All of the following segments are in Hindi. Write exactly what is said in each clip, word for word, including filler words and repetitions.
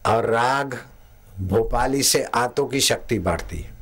और राग भोपाली से आंतों की शक्ति बढ़ती है।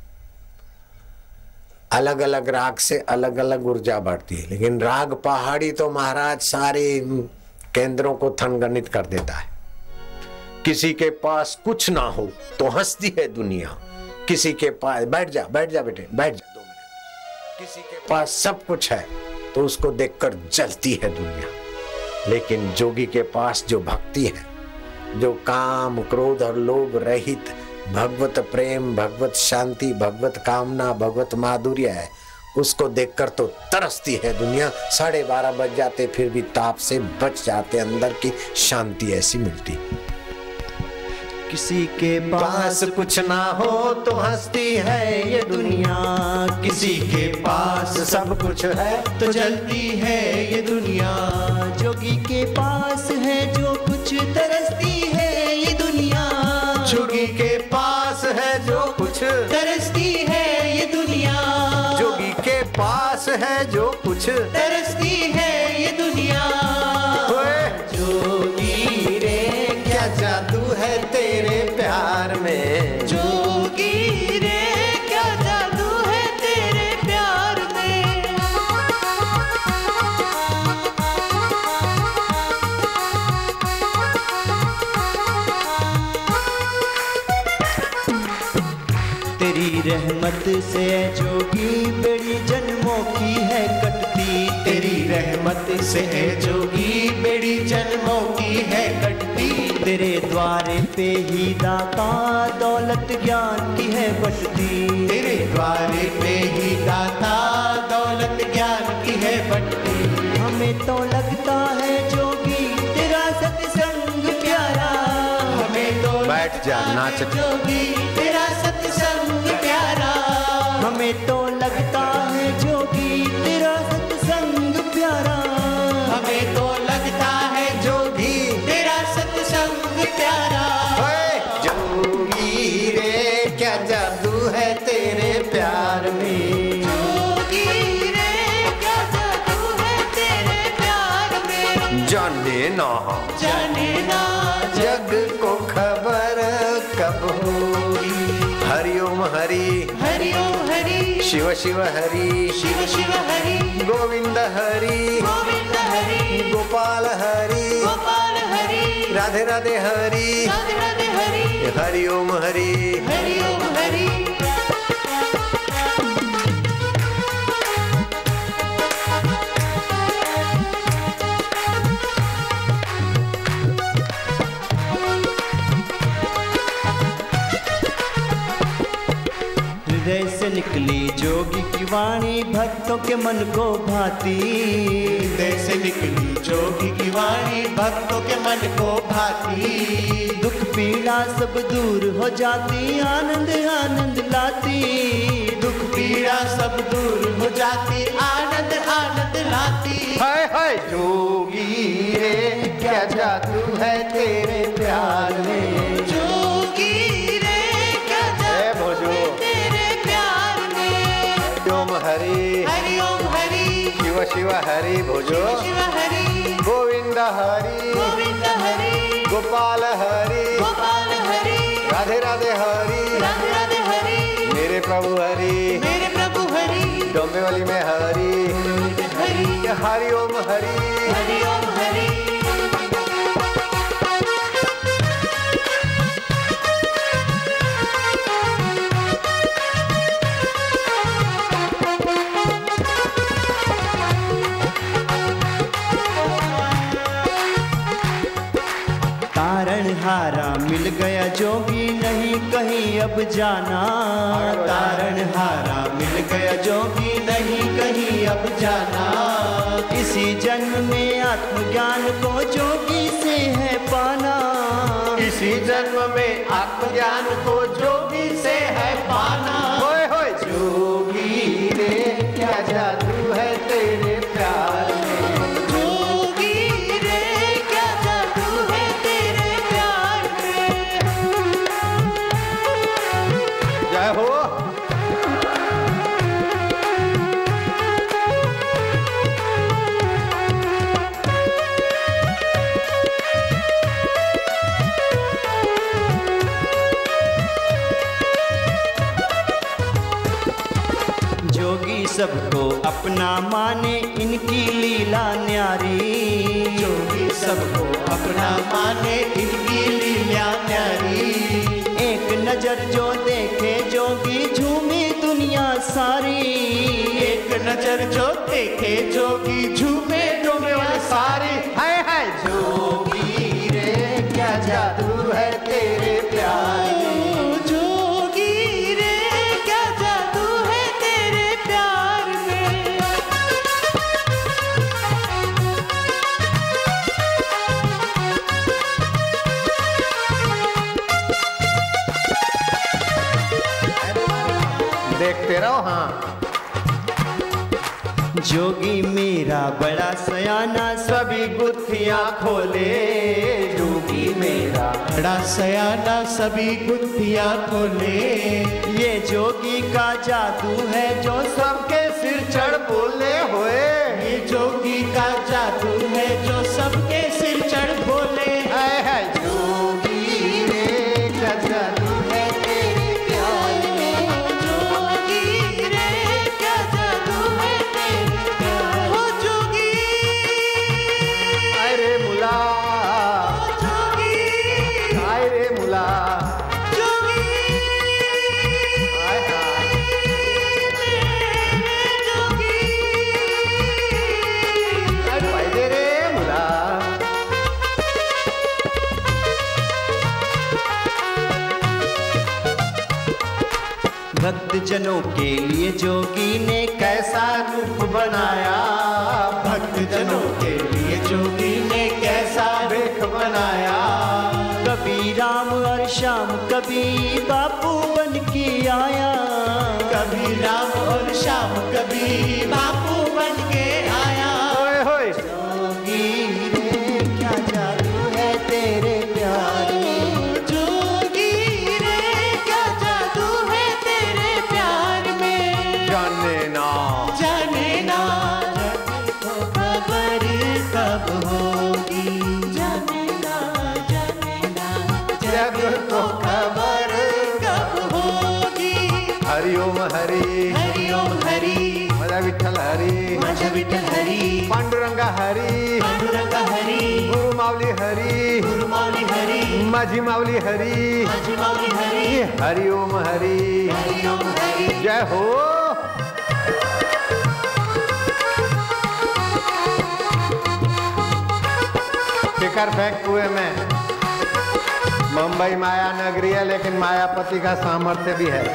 अलग अलग राग से अलग अलग ऊर्जा बढ़ती है, लेकिन राग पहाड़ी तो महाराज सारे केंद्रों को थनगनित कर देता है। किसी के पास कुछ ना हो तो हंसती है दुनिया, किसी के पास बैठ जा बैठ जा बेटे बैठ जा दो मिनट, किसी के पास सब कुछ है तो उसको देखकर जलती है दुनिया। लेकिन जोगी के पास जो भक्ति है, जो काम क्रोध और लोभ रहित भगवत प्रेम, भगवत शांति, भगवत कामना, भगवत माधुर्य है, उसको देखकर तो तरसती है दुनिया। साढ़े बारह बज जाते फिर भी ताप से बच जाते, अंदर की शांति ऐसी मिलती। किसी के पास कुछ ना हो तो हंसती है ये दुनिया, किसी के पास सब कुछ है तो जलती है ये दुनिया। जोगी के पास है जो कुछ तरसती है ये दुनिया, जोगी के पास है जो कुछ तरसती है ये दुनिया, जोगी के पास है जो कुछ तरसती है ये दुनिया। जोगी रे क्या जादू है तेरे प्यार में, जोगी रे क्या जादू है तेरे प्यार में। तेरी रहमत से जोगी बेड़ी जन्मों की है कटती, तेरी रहमत से जोगी बेड़ी जन्मों की है कटती। तेरे द्वारे पे ही दाता दौलत ज्ञान की है बटती, तेरे द्वारे पे ही दाता दौलत ज्ञान की है बटती। हमें तो लगता है जोगी तेरा सत्संग प्यारा, हमें तो बैठ जा नाच जोगी तेरा सत्संग प्यारा, हमें तो लगता है जोगी तेरा सत्संग प्यारा, हमें तो लगता है जोगी तेरा सत्संग प्यारा। जोगी रे क्या जादू है तेरे प्यार में, जोगी रे क्या जादू है तेरे प्यार में। जाने ना जाने ना जग को खबर कब होगी। हरिओम हरि हरिओम हरि शिव शिव हरि शिव शिव हरि गोविंद हरि गोविंद हरि गोपाल हरि गोपाल हरि राधे राधे हरि राधे राधे हरि हरिओम हरि हरिओम हरि। हृदय से निकली जोगी की वाणी भक्तों के मन को भाती, हृदय से निकली जोगी की वाणी भक्तों के मन को भाती। दुख पीड़ा सब दूर हो जाती आनंद आनंद लाती, दुख पीड़ा सब दूर हो जाती आनंद आनंद लाती। हाय हाय जोगी रे क्या जादू है तेरे प्यार में, जोगी रे क्या जादू है तेरे प्यार में। हरिओम हरि हरिओम हरि शिव शिव हरि भोजो शिव हरि गोविंद हरि गोविंद हरि गोपाल हरि गोपाल हरि राधे राधे हरि राधे राधे हरि मेरे प्रभु हरि मेरे प्रभु हरि डोंबिवली में हरि हरि हरिओम हरि हरिओम हरि। तारणहारा मिल गया जोगी नहीं कहीं अब जाना, तारणहारा मिल गया जोगी नहीं कहीं अब जाना। इसी जन्म में आत्मज्ञान को जोगी से है पाना, इसी जन्म में आत्मज्ञान को जोगी से है पाना। होय होय जोगी रे क्या जादू है तेरे प्यार में, जोगी रे क्या जादू है तेरे प्यार में। जय हो। सबको अपना माने इनकी लीला न्यारी, जोगी सबको अपना माने इनकी लीला न्यारी। एक नजर जो देखे जोगी झूमी दुनिया सारी, एक नजर जो देखे जोगी झूमे दुनिया सारी। हाय हाय जोगी रे क्या जादू है तेरे प्यार में, जोगी रे क्या जादू है तेरे प्यार में। देखते रहो। हाँ, जोगी मेरा बड़ा सयाना सभी गुत्थियां खोले, जोगी मेरा बड़ा सयाना सभी गुत्थियां खोले। ये जोगी का जादू है जो सबके सिर चढ़ बोले होए, ये जोगी का जादू है जो सबके सिर चढ़ बोले। हाय हाय जोगी रे क्या जादू है तेरे प्यार में, जोगी रे क्या जादू है तेरे प्यार। हो जोगी हाय रे मुला, जोगी हाय रे मुला, जोगी हाय हाय जोगी हाय फायदे रे मुला। भक्त जनों के लिए जोगी ने कैसा रूप बनाया, भक्त जनों के लिए जोगी ने कैसा वेख बनाया। कभी राम और श्याम कभी बापू बन के आया, कभी राम और श्याम कभी बापू बन के आया। होए होए जोगी रे क्या जादू है तेरे प्यार में, जोगी रे क्या जादू है तेरे प्यार में। जाने ना जाने ना खबर कब होगी, जाने ना जाने ना जग को खबर कब होगी। हरिओम हरि, हरिओम हरि माझा विठ्ठल हरी, माझा विठ्ठल हरि, पांडुरंगा हरी, पांडुरंग हरि, गुरु माऊली हरी, गुरु माऊली हरि, माझी माऊली हरी, माझी माऊली हरि, हरिओम हरी, हरिओम हरि। जय हो। शिखर फेंक कुएं में। मुंबई माया नगरी है लेकिन मायापति का सामर्थ्य भी है।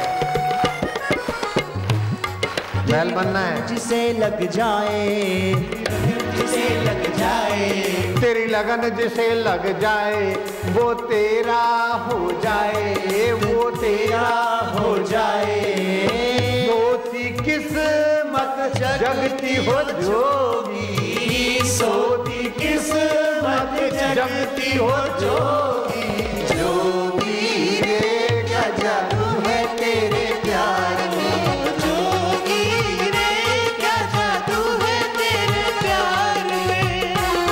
महल बनना है, जिसे लग जाए, जिसे लग जाए, तेरी लगन जिसे लग जाए वो तेरा हो जाए, वो तेरा हो जाए। सोची किस्मत जगती हो जोगी, सोती किस्मत जगती हो जोगी। जोगी रे क्या जादू है तेरे प्यार में, जोगी रे क्या जादू है तेरे प्यार में।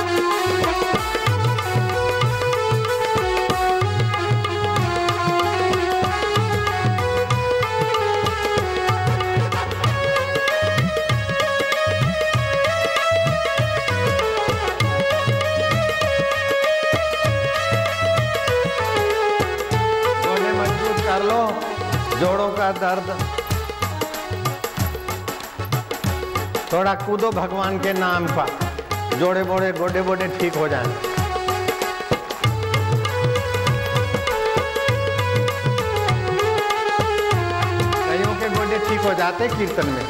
गोडे मजबूत कर लो, जोड़ों का दर्द। थोड़ा कूदो भगवान के नाम पर, जोड़े बोड़े गोडे बोडे ठीक हो जाएं। कईयों के गोडे ठीक हो जाते कीर्तन में।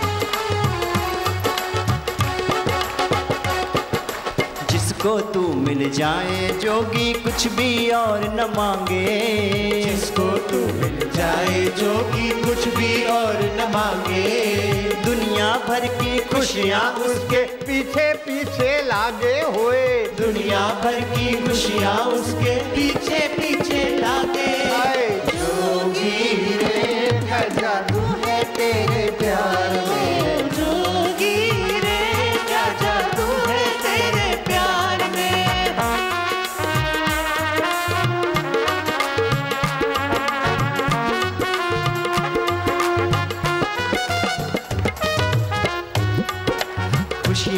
जिसको तू मिल जाए जोगी कुछ भी और न मांगे, जिसको तू मिल जाए जोगी कुछ भी और न मांगे। दुनिया भर की खुशियाँ उसके पीछे पीछे लागे हुए, दुनिया भर की खुशियाँ उसके पीछे पीछे लागे। आए जोगी रे का जादू है तेरे प्यार में, जोगी रे क्या जादू है तेरे प्यार में।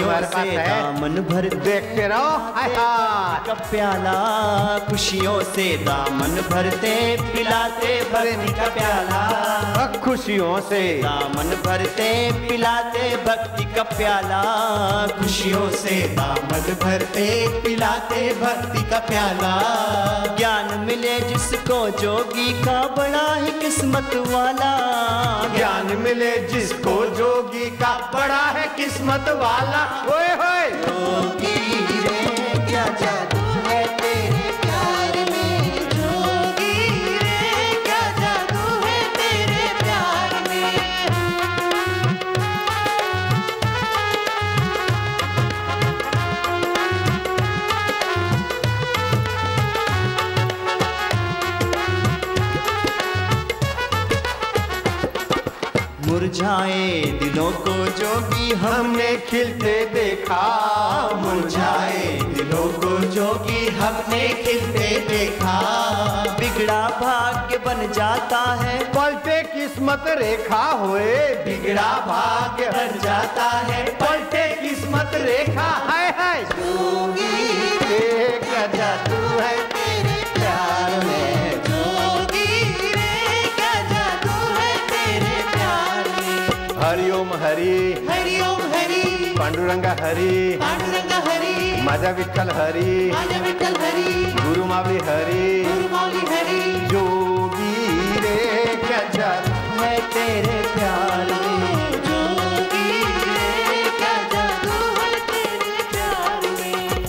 तुम्हारे पास है? दामन भर देखते रहो। हाय हाय का प्याला, खुशियों से दामन भरते, पिलाते भक्ति का प्याला। खुशियों से दामन भरते, पिलाते भक्ति का प्याला। खुशियों से दामन भरते, पिलाते भक्ति का प्याला। ज्ञान मिले जिसको जोगी का, बड़ा ही किस्मत वाला। ज्ञान मिले जिसको जोगी का, बड़ा है किस्मत वाला। ओए होए जोगी रे क्या जादू है तेरे प्यार में, जोगी रे क्या जादू है तेरे प्यार में। मुरझाए दिलों को जोगी हमने खिलते देखा। मुरझाए दिलों को जोगी हमने खिलते देखा। बिगड़ा भाग्य बन जाता है, पलटे किस्मत रेखा होए। बिगड़ा भाग्य बन जाता है, पलटे किस्मत रेखा। हाय हाय जोगी रे क्या जादू है तेरे प्यार में, जोगी रे क्या जादू है तेरे प्यार में। हरिओम हरि, हरिओम हरि, पांडुरंगा हरि, पांडुरंग हरि, माझा विठ्ठल हरि, माझा विठ्ठल हरि, गुरु मावली हरि। गुरु माऊली हरि। जोगी रे क्या जादू है तेरे प्यार में, जोगी रे क्या जादू है तेरे प्यार में।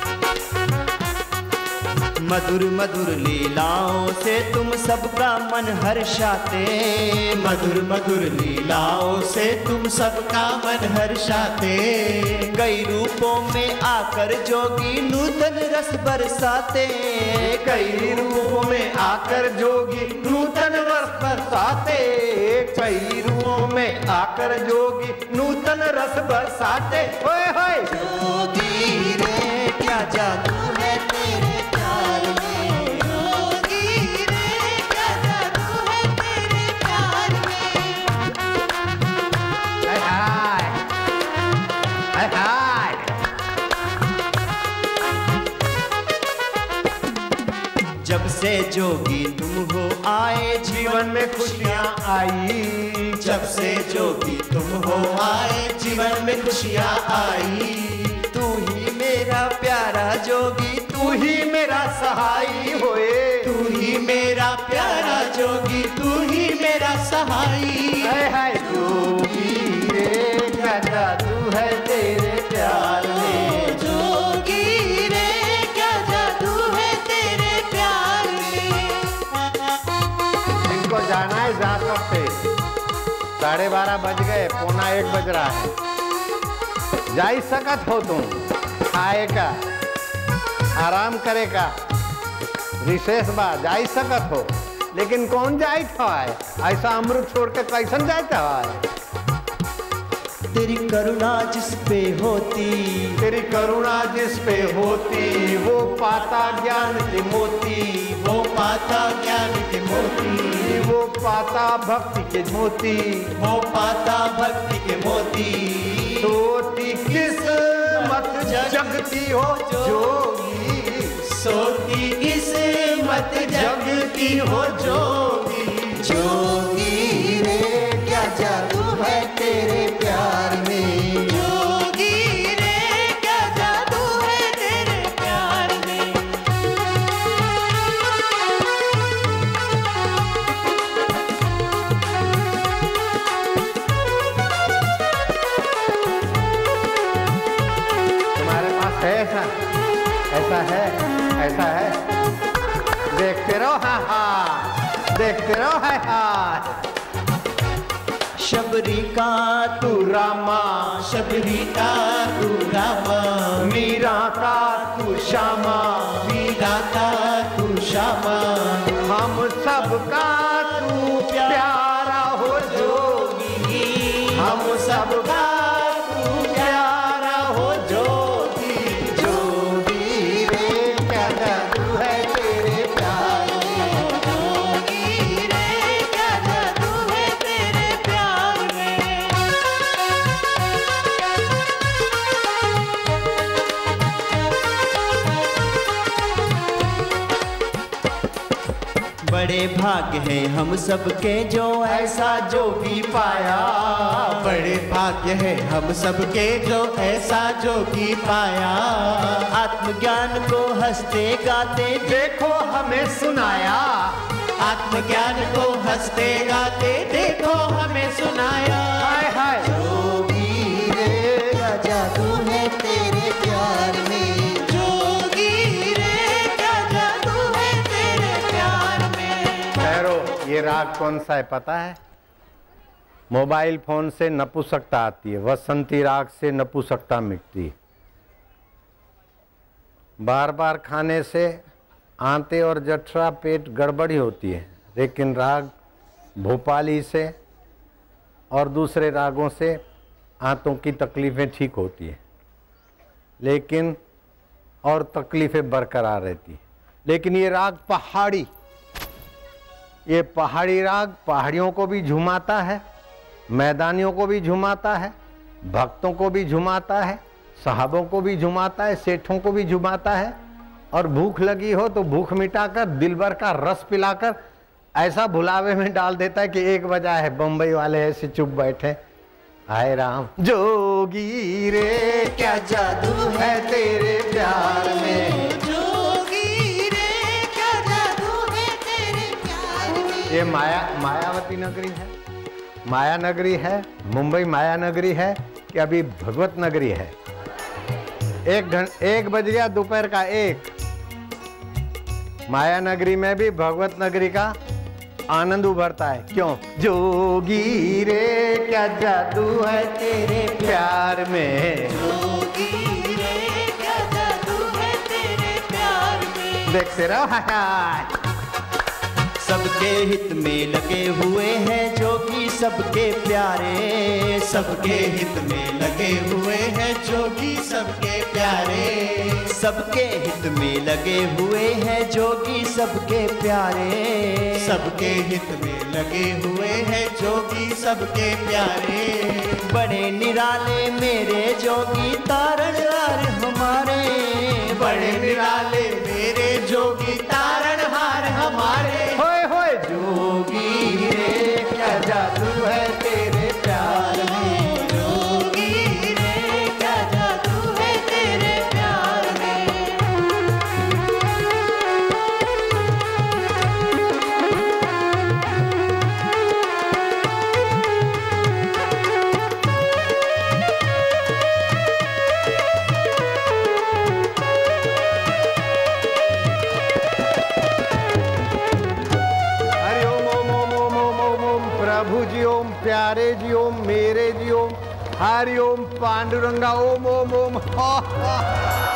मधुर मधुर लीलाओं से तुम सबका मन हर्षाते, मधुर मधुर लीलाओं से तुम सबका मन हर्षाते। कई रूपों में आकर जोगी नूतन रस बरसाते, कई रूपों में आकर जोगी नूतन रस बरसाते। कई रूपों में आकर जोगी नूतन रस बरसाते। ओए होए जोगी रे क्या जादू है तेरे प्यार में, जोगी रे क्या जादू है तेरे प्यार में। हाय हाय हाय हाय जब से जोगी तुम हो आए जीवन में खुशियाँ आई। जब से जोगी तुम हो आए जीवन में खुशियाँ आई। तू ही मेरा प्यारा जोगी, तू ही मेरा सहाई होए। तू ही मेरा प्यारा जोगी, तू ही मेरा सहाई। हाय हाय जोगी रे क्या जादू है तेरे प्यार में, जोगी रे क्या जादू है तेरे प्यार में। इनको जाना है जा सकते। साढ़े बारह बज गए, पौना एक बज रहा है। जा ही सकत हो तुम, खाएगा आराम करेगा, विशेष बात जा ही सकत हो। लेकिन कौन जाए है ऐसा अमृत छोड़ के कैसन जाता है। तेरी करुणा जिस पे होती, तेरी करुणा जिस पे होती, वो पाता ज्ञान के मोती। वो पाता ज्ञान के मोती, वो पाता भक्ति के मोती। वो पाता भक्ति के मोती। सोती किस्मत जगती हो जोगी, सोती किस्मत जगती हो जोगी। जोगी रे क्या जादू है तेरे प्यार में, जोगी रे क्या जादू है तेरे प्यार में। तुम्हारे पास है ऐसा, ऐसा है, ऐसा है। देखते रहो हाँ हाँ, देखते रहो हाय हाय। शबरी का तू रामा, शबरी का तू रामा, मीरा का तू श्यामा, मीरा का तू श्यामा। हम सबका तू प्यारा हो जोगी, हम सबका तू प्यारा हो जोगी। जोगी रे क्या जादू है तेरे प्यार में, जोगी रे क्या जादू है तेरे प्यार में। बड़े भाग्य हैं हम सबके जो ऐसा जोगी पाया। बड़े भाग्य है हम सबके जो ऐसा जोगी पाया। आत्मज्ञान को हंसते गाते देखो हमें सुनाया। आत्मज्ञान को हंसते गाते देखो हमें सुनाया। हाय हाय जोगी रे क्या जादू है तेरे प्यार में। जोगी रे क्या जादू है तेरे प्यार में। ठहरो, ये राग कौन सा है पता है? मोबाइल फोन से नपुंसकता आती है, वसंती राग से नपुंसकता मिटती है। बार बार खाने से आंते और जठरा पेट गड़बड़ी होती है, लेकिन राग भोपाली से और दूसरे रागों से आंतों की तकलीफ़ें ठीक होती है, लेकिन और तकलीफ़ें बरकरार रहती है। लेकिन ये राग पहाड़ी, ये पहाड़ी राग पहाड़ियों को भी झुमाता है, मैदानियों को भी झुमाता है, भक्तों को भी झुमाता है, साहबों को भी झुमाता है, सेठों को भी झुमाता है। और भूख लगी हो तो भूख मिटाकर दिलबर का रस पिलाकर ऐसा भुलावे में डाल देता है कि एक बजा है बम्बई वाले ऐसे चुप बैठे। हाय राम जोगी रे क्या जादू है तेरे प्यार में। जोगी रे क्या जादू है तेरे प्यार में। ये माया मायावती नगरी है, माया नगरी है, मुंबई माया नगरी है कि अभी भगवत नगरी है। एक घं एक बज गया दोपहर का एक। माया नगरी में भी भगवत नगरी का आनंद उभरता है। क्यों? जोगी रे क्या जादू है तेरे प्यार में। जोगी रे क्या जादू है तेरे प्यार में। देखते रहो। हाय सबके हित में लगे हुए हैं जोगी सबके प्यारे। सबके हित में लगे हुए हैं जोगी सबके प्यारे। सबके हित में लगे हुए हैं जोगी सबके प्यारे। सबके हित में लगे हुए हैं जोगी सबके प्यारे। बड़े निराले मेरे जोगी तारणहार हमारे। बड़े निराले मेरे जोगी तारणहार हमारे। होए होए जोगी रे क्या जादू है तेरे प्यार में। जोगी रे क्या जादू है तेरे प्यार में। हरि ओम ओम ओम ओम ओम ओम ओम प्रभु जी ओम प्यारे जी ओम मेरे जी ओम हरि ओम पांडुरंगा ओम ओम ओम हा हा